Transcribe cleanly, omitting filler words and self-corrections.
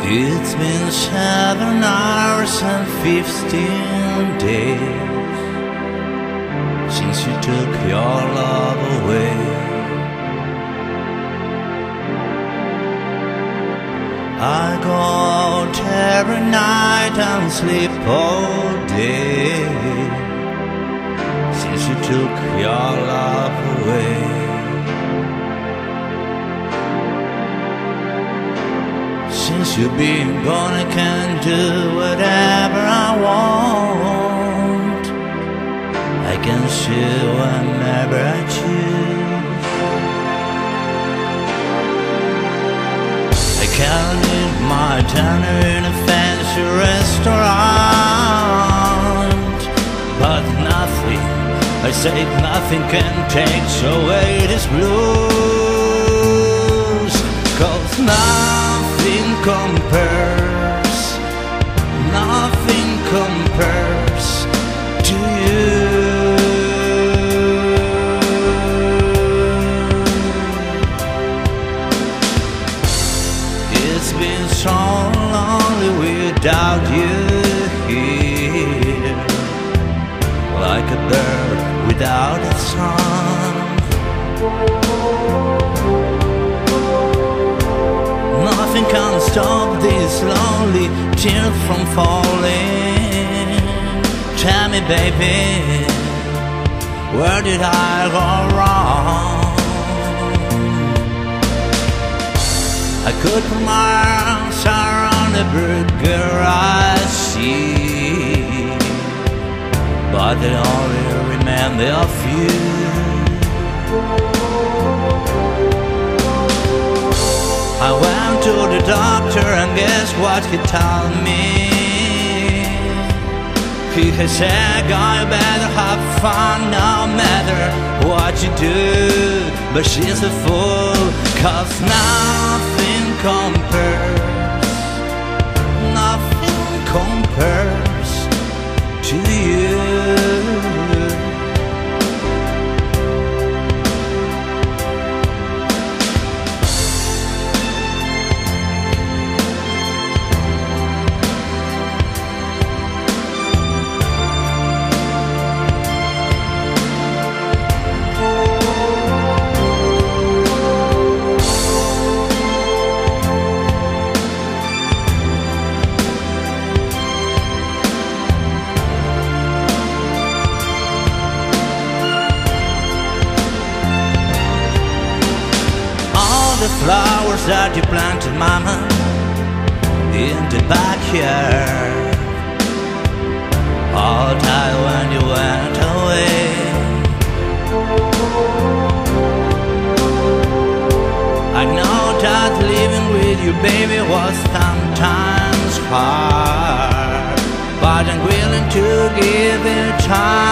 It's been 7 hours and 15 days since you took your love away. I go out every night and sleep all day since you took your love away. Since you've been gone, I can do whatever I want. I can see whenever I choose. I can't eat my dinner in a fancy restaurant, but nothing, I say nothing can take away this blues. 'Cause nothing compares to you. It's been so lonely without you here, like a bird without a song. Nothing can stop these lonely tears from falling. Tell me, baby, where did I go wrong? I could put my arms around every girl I see, but they only remind me of you. I went to the doctor and guess what he told me? He said, "Girl, you better have fun no matter what you do." But she's a fool, 'cause nothing compares to you. The flowers that you planted, mama, in the backyard, all died when you went away. I know that living with you, baby, was sometimes hard, but I'm willing to give it time.